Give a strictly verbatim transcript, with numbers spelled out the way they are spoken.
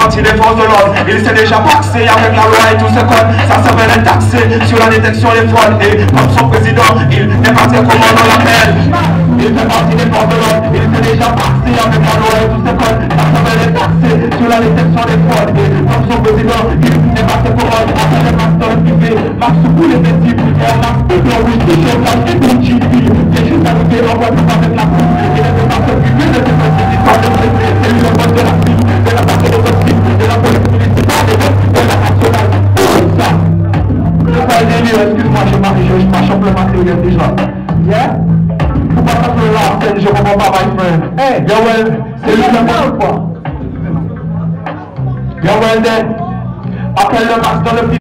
partie des forces de l'ordre. Il s'est déjà boxé avec la loi et tout ce code. Ça s'appelle un taxé sur la détection des fraudes. Et comme son président, il n'est pas très comment on l'appelle. Il fait partie des forces de l'ordre. Il s'est déjà boxé avec la loi et tout ce code. Ça s'appelle un taxé sur la détection des fraudes. Et comme son président, il n'est pas très comment on l'appelle. Les masques dans le privé, masques sous tous les équipes. Et un masque de oui, de chez place et de G P. Les choses arrivées en voie tout avec la coupe. Et les masques privés de cette histoire de traité. C'est lui le boss de la ville, de la partie de votre ville, de la police municipale et de la nationale. Tout ça. C'est pas un délire, excuse-moi, je marche, je marche en plein matériel déjà. Yeah? Faut pas s'appeler là, je comprends pas, my friend. Hey, yo, well, c'est lui le boss ou quoi? Yo, well, then, appelle le masque dans le